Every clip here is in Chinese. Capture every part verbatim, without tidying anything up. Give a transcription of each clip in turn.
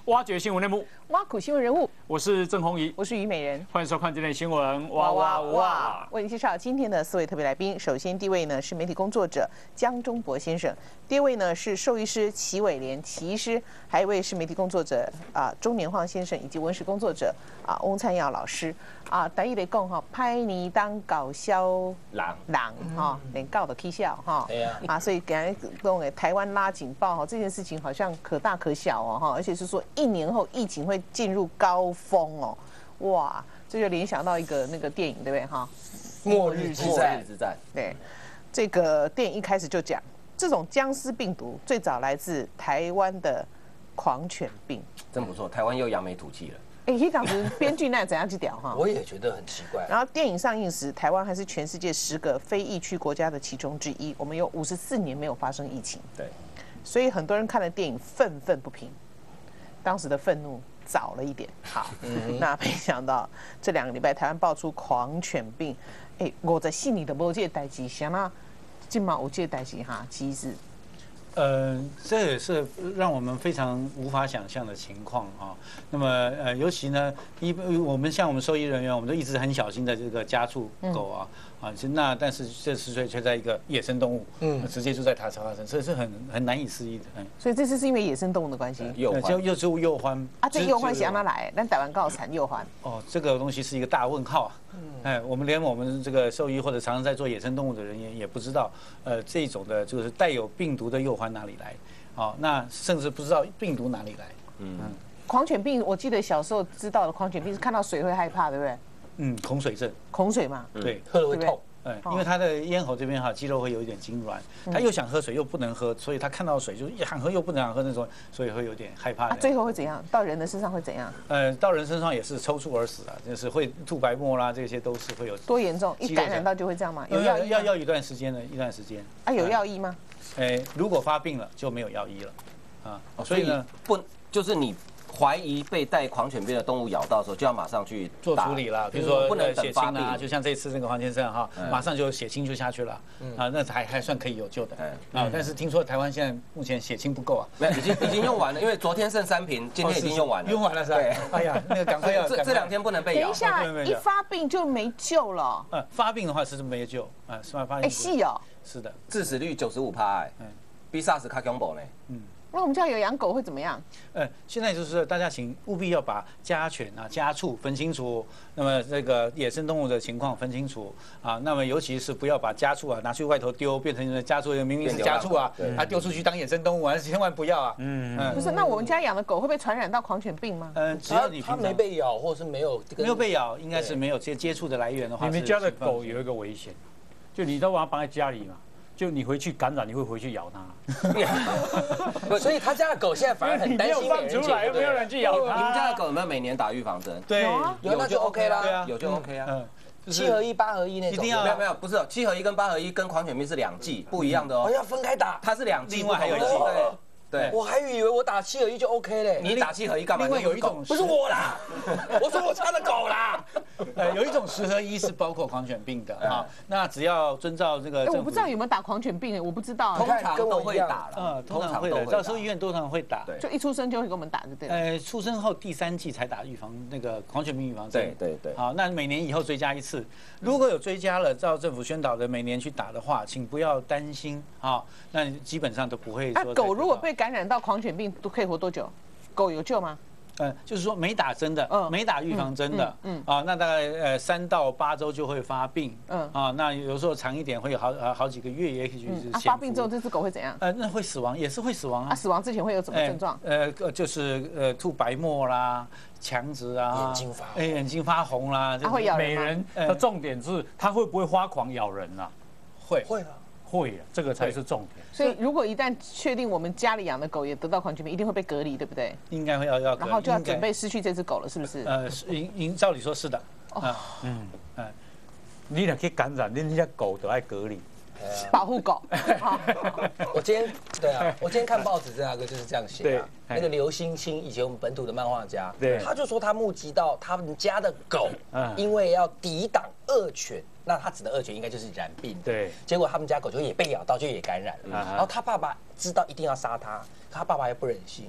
挖掘新闻内幕， 挖苦新闻人物， 我是郑弘仪， 我是虞美人， 欢迎收看今天的新闻。哇哇哇！ 为您介绍今天的四位特别来宾。首先，第一位呢是媒体工作者江忠博先生，第二位呢是兽医师齐伟廉齐医师，还有一位是媒体工作者啊钟年晃先生，以及文史工作者啊翁灿耀老师啊。台语来讲哈，拍你当搞笑人人哈，连告都起笑哈。啊，所以给人弄给台湾拉警报哈，这件事情好像可大可小哦哈，而且是说一年后疫情会进入高峰哦，哇，这就联想到一个那个电影对不对哈？ 末日之战，之战。 对，这个电影一开始就讲，这种僵尸病毒最早来自台湾的狂犬病， 真不错，台湾又扬眉吐气了。 哎，一当时编剧那怎样去屌哈？ 我也觉得很奇怪。 然后电影上映时，台湾还是全世界十个非疫区国家的其中之一，我们有五十四年没有发生疫情。 对， 所以很多人看了电影愤愤不平，当时的愤怒早了一点。好，嗯、那没想到这两个礼拜台湾爆出狂犬病，哎，我在心里的无这个代志，想那今嘛有这个代志哈，其实。 呃，这也是让我们非常无法想象的情况啊。那么，呃，尤其呢，一我们像我们兽医人员，我们都一直很小心的这个家畜狗啊，啊，那但是这次却却在一个野生动物，嗯，直接就在它发生，这是很很难以思议的。嗯， 所以这次是因为野生动物的关系， 幼獾就又是幼獾啊，这幼獾是让它来，但台湾告产幼獾。 哦，这个东西是一个大问号啊。哎，我们连我们这个兽医或者常常在做野生动物的人也也不知道，呃，这种的就是带有病毒的幼獾哪里来？哦，那甚至不知道病毒哪里来。嗯， 狂犬病，我记得小时候知道的狂犬病是看到水会害怕，对不对？ 嗯，恐水症。 恐水嘛， 对， 喝了会痛。 哎，因为他的咽喉这边哈肌肉会有一点痉挛，他又想喝水又不能喝，所以他看到水就想喝又不能想喝那种，所以会有点害怕。 啊，最后会怎样？到人的身上会怎样？ 呃，到人身上也是抽搐而死啊，就是会吐白沫啦，这些都是会有。 多严重？一感染到就会这样吗？有药要要一段时间的，一段时间。 啊，有药医吗？ 哎，如果发病了就没有药医了，啊，所以呢不就是你。怀疑被带狂犬病的动物咬到的时候，就要马上去做处理了。比如说不能血清啊，就像这次那个黄先生哈，马上就血清就下去了，啊，那还还算可以有救的。啊，但是听说台湾现在目前血清不够啊， 没有，已经已经用完了，因为昨天剩三瓶，今天已经用完了。 用完了是吧？哎呀，那个赶快要这这两天不能被咬。 等一下，一发病就没救了。 呃，发病的话是没救啊，是吧？发哎，是哦， 是的， 致死率九十五趴，哎，比 SARS 卡恐怖呢。嗯。 那我们家有养狗会怎么样？ 呃，现在就是大家请务必要把家犬啊、家畜分清楚，那么这个野生动物的情况分清楚啊。那么尤其是不要把家畜啊拿去外头丢，变成家畜明明是家畜啊，它丢出去当野生动物啊，千万不要啊。嗯嗯。 不是，那我们家养的狗会不会传染到狂犬病吗？ 嗯，只要你它没被咬，或是没有没有被咬，应该是没有接接触的来源的话。 你们家的狗有一个危险，就你都把它绑在家里嘛。就你回去感染，你会回去咬它， 所以他家的狗现在反而很担心没有放出来，又没有人去咬它。 你们家的狗有没有每年打预防针？ 对， 有那就 OK 啦， 有就 OK 啊。嗯， 七合一、八合一那种。 没有没有，不是七合一跟八合一跟狂犬病是两剂，不一样的哦。 我要分开打， 它是两剂， 另外还有一剂。 对， 我还以为我打七合一就 OK 嘞。 你打七合一干嘛？ 另外有一种不是我啦，我说我家的狗啦。 呃，有一种十合一是包括狂犬病的啊，那只要遵照这个。 我不知道有没有打狂犬病诶，我不知道。 通常都会打了， 嗯，通常会的，到时候医院通常会打。 就一出生就会给我们打，就对了。 呃，出生后第三剂才打预防那个狂犬病预防针。 对对对。 好，那每年以后追加一次，如果有追加了，照政府宣导的每年去打的话，请不要担心啊，那基本上都不会说。 那狗如果被感染到狂犬病，都可以活多久？狗有救吗？ 呃，就是说没打针的，嗯，没打预防针的，嗯啊，那大概呃三到八周就会发病，嗯啊，那有时候长一点会有好呃好几个月，也许是。 啊，发病之后这只狗会怎样？ 呃，那会死亡，也是会死亡啊。 啊，死亡之前会有什么症状？ 呃，就是呃吐白沫啦，强直啊， 眼睛发， 哎，眼睛发红啦。 它会咬人吗？ 美人的重点是它会不会发狂咬人啊？ 会会啊。 会啊，这个才是重点。 所以，如果一旦确定我们家里养的狗也得到狂犬病，一定会被隔离，对不对？ 应该会要要隔离， 然后就要准备失去这只狗了，是不是？ 呃，应应照理说是的。啊， 嗯嗯，你若去感染，你家狗都要隔离。 保护狗。 我今天对啊，我今天看报纸，这那个就是这样写啊。那个刘兴清，以前我们本土的漫画家，他就说他目击到他们家的狗，因为要抵挡恶犬，那他指的恶犬应该就是染病。 对， 结果他们家狗就也被咬到，就也感染了。然后他爸爸知道一定要杀他，他爸爸又不忍心。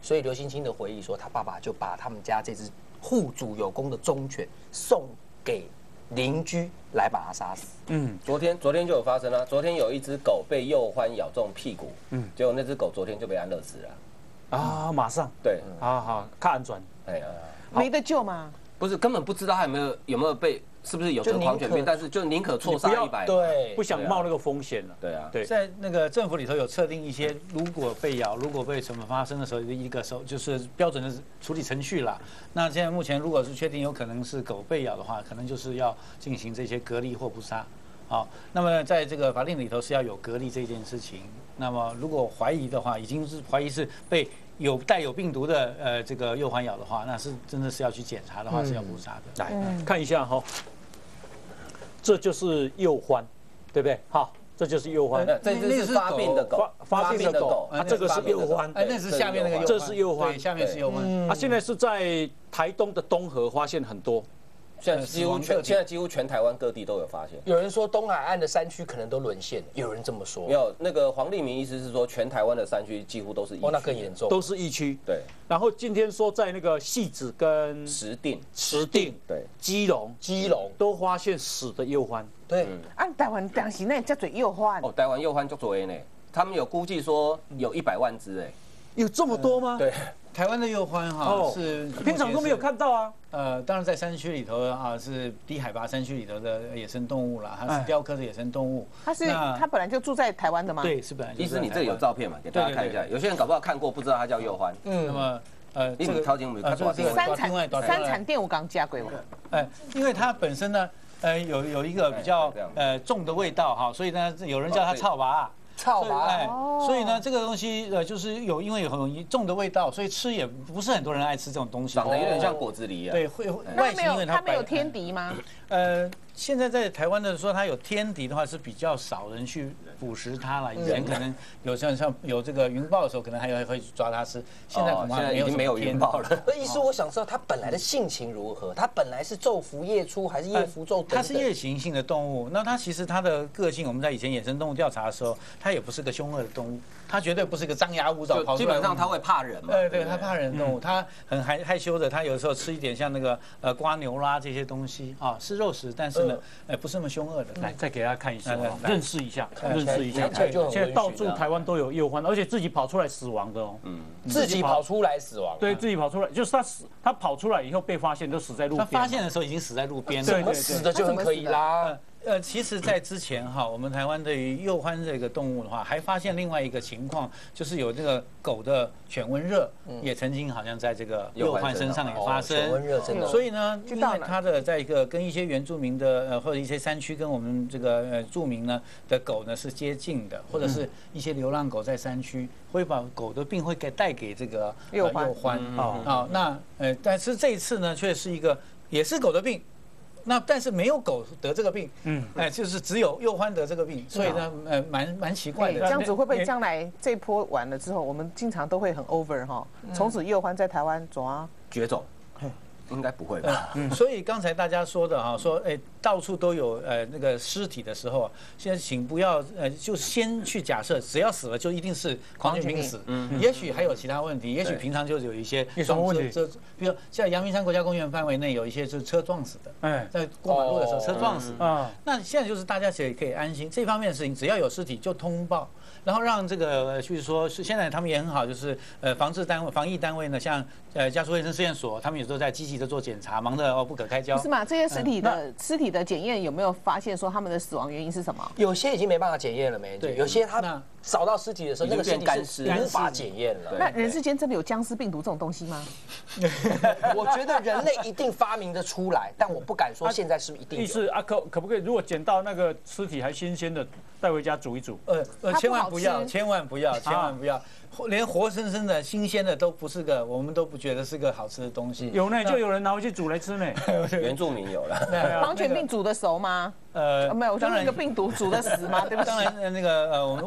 所以刘星星的回忆说，他爸爸就把他们家这只护主有功的忠犬送给邻居来把它杀死。 嗯，昨天昨天就有发生啊，昨天有一只狗被鼬獾咬中屁股，嗯，结果那只狗昨天就被安乐死了。 啊，马上对， 好好看安转， 哎呀， 没得救吗？ 不是，根本不知道他有没有有没有被，是不是有得狂犬病，但是就宁可错杀一百， 对， 不想冒那个风险了。 对啊， 对， 在那个政府里头有测定一些，如果被咬，如果被什么发生的时候的一个手，就是标准的处理程序啦。那现在目前如果是确定有可能是狗被咬的话，可能就是要进行这些隔离或捕杀。好，那么在这个法令里头是要有隔离这件事情。那么如果怀疑的话，已经是怀疑是被有带有病毒的呃这个鼬獾咬的话，那是真的是要去检查的话是要捕杀的。 来看一下哈，这就是鼬獾，对不对？好，这就是鼬獾。 这这是发病的狗， 发病的狗，啊，这个是鼬獾， 哎，那是下面那个鼬獾， 这是鼬獾， 下面是鼬獾。 啊，现在是在台东的东河发现很多。 现在几乎全现在几乎全台湾各地都有发现。 有人说东海岸的山区可能都沦陷，有人这么说。 没有，那个黄立明意思是说，全台湾的山区几乎都是疫区， 哦，那更严重， 都是疫区。 对。 然后今天说在那个汐止跟石碇、 石碇、 对、 基隆、 基隆都发现死的鼬獾。 对， 按台湾当时那叫做鼬獾。 哦，台湾鼬獾就多呢，他们有估计说有一百万只哎， 有这么多吗？ 对。 台湾的鼬獾哈是平常都没有看到啊。 呃，当然在山区里头啊，是低海拔山区里头的野生动物啦，它是雕刻的野生动物。 它是它本来就住在台湾的吗？ 对，是本来就。 其实你这有照片嘛，给大家看一下。有些人搞不好看过，不知道它叫鼬獾。 嗯，那么呃， 这个超级美，它多少三产三产店我刚加过嘛。 哎，因为它本身呢，呃，有有一个比较呃重的味道哈，所以呢，有人叫它草拔。 草拔， 哎，所以呢，这个东西呃，就是有因为有很重的味道，所以吃也不是很多人爱吃这种东西。 长得有点像果子狸啊。 对，会外形因为它没有天敌吗？ 呃，现在在台湾的说它有天敌的话是比较少人去捕食它了。以前可能有像像有这个云豹的时候，可能还有会去抓它吃。现在恐怕没有没有云豹了。 那意思我想知道它本来的性情如何？它本来是昼伏夜出还是夜伏昼？ 它是夜行性的动物。那它其实它的个性，我们在以前野生动物调查的时候，它也不是个凶恶的动物，它绝对不是个张牙舞爪跑出来。 基本上它会怕人嘛。 对对，它怕人的动物，它很害害羞的。它有时候吃一点像那个呃瓜牛啦这些东西啊，是肉食，但是呢，哎，不是那么凶恶的。 来，再给大家看一下，认识一下，认识一下。 现在到处台湾都有鼬獾，而且自己跑出来死亡的哦。 嗯，自己跑出来死亡。 对，自己跑出来，就是他死，他跑出来以后被发现，都死在路边。 他发现的时候已经死在路边了。 对对对，死的就很可以啦。 呃，其实，在之前哈，我们台湾对于鼬獾这个动物的话，还发现另外一个情况，就是有这个狗的犬瘟热，也曾经好像在这个鼬獾身上也发生。 犬瘟热真的。 所以呢，因为它的在一个跟一些原住民的呃或者一些山区跟我们这个呃住民呢的狗呢是接近的，或者是一些流浪狗在山区会把狗的病会给带给这个鼬獾啊啊，那呃，但是这一次呢，却是一个也是狗的病。那但是没有狗得这个病，嗯，哎，就是只有鼬獾得这个病，所以呢，呃，蛮蛮奇怪的。 这样子会不会将来这波完了之后，我们经常都会很 over 哈？从此鼬獾在台湾走啊， 绝种。应该不会吧？ 嗯，所以刚才大家说的哈，说哎，到处都有呃那个尸体的时候，现在请不要呃，就先去假设，只要死了就一定是狂犬病死，嗯，也许还有其他问题，也许平常就有一些什么问题？ 这比如像阳明山国家公园范围内有一些是车撞死的，哎，在过马路的时候车撞死啊。那现在就是大家也可以安心，这方面的事情只要有尸体就通报。然后让这个就是说，是现在他们也很好，就是呃防治单位、防疫单位呢，像呃家畜卫生试验所，他们也都在积极的做检查，忙得哦不可开交。 不是嘛？这些尸体的尸体的检验有没有发现说他们的死亡原因是什么？ 有些已经没办法检验了，没？对，有些他找到尸体的时候，那个尸体是无法检验了。 那人世间真的有僵尸病毒这种东西吗？ 我觉得人类一定发明得出来，但我不敢说现在是不是一定有。 意思啊，可可不可以？如果捡到那个尸体还新鲜的，带回家煮一煮？ 呃呃，千万不要，千万不要，千万不要，连活生生的、新鲜的都不是个，我们都不觉得是个好吃的东西。 有呢，就有人拿回去煮来吃呢。 原住民有了。 狂犬病煮得熟吗？ 呃， 没有，就那个病毒煮得死吗？对不起。 当然，那个呃，我们卫生单位。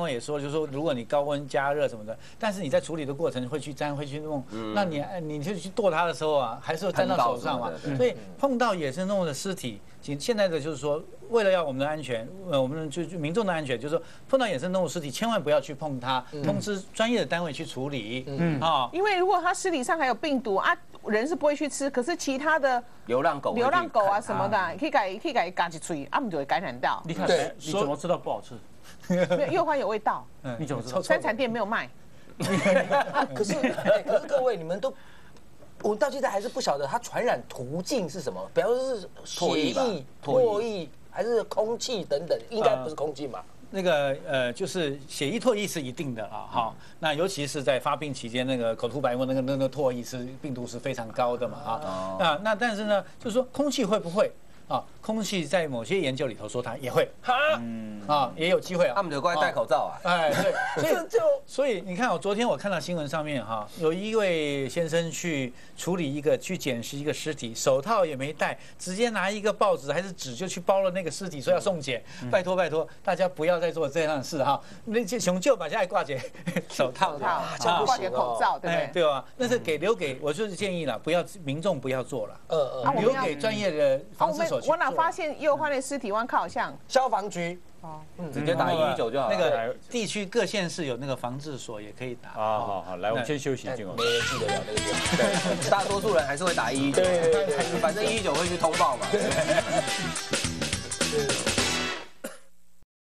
方也说，就是说如果你高温加热什么的，但是你在处理的过程会去沾会去弄，那你你就去剁它的时候啊，还是会沾到手上嘛。所以碰到野生动物的尸体，现在的就是说，为了要我们的安全，呃，我们就民众的安全，就是说碰到野生动物尸体，千万不要去碰它，通知专业的单位去处理。嗯啊， 因为如果它尸体上还有病毒啊，人是不会去吃，可是其他的流浪狗、 流浪狗啊什么的，可以改可以改嘎起吹，啊，们就会感染到。 你看，你怎么知道不好吃？ 柚欢有味道， 你怎么知道？ 生产店没有卖。 可是，可是各位，你们都。我到现在还是不晓得它传染途径是什么，比方说是血液、唾液还是空气等等，应该不是空气嘛？ 那个呃，就是血液、唾液是一定的啊，哈。那尤其是在发病期间，那个口吐白沫，那个那个唾液是病毒是非常高的嘛，啊。那那但是呢，就是说空气会不会？啊，空气在某些研究里头说它也会，哈，嗯，啊，也有机会啊。 他们就过来戴口罩啊， 哎，对，所以就所以你看，我昨天我看到新闻上面哈，有一位先生去处理一个去捡拾一个尸体，手套也没戴，直接拿一个报纸还是纸就去包了那个尸体，说要送检。拜托拜托，大家不要再做这样的事哈。那些熊就把下来挂起手套， 套，挂起口罩，对不对？ 对吧？那是给留给，我就是建议了，不要民众不要做了，嗯嗯，留给专业的防治手。 我哪发现柚欢的尸体？我看好像消防局哦，直接打一一九就好了。 那个地区各县市有那个防治所，也可以打。 啊，好好，来，我们先休息， 没人记得了那个电话。 对，大多数人还是会打一一九，反正一一九会去通报嘛。